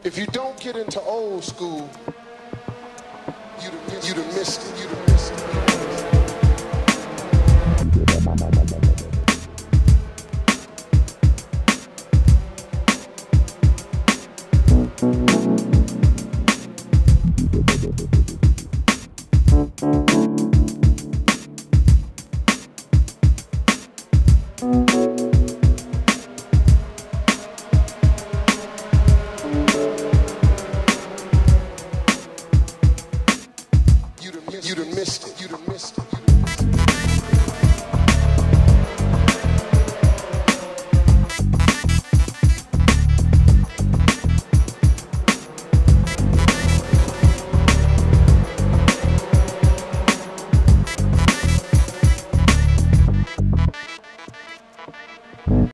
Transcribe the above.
If you don't get into old school, you'd have missed it.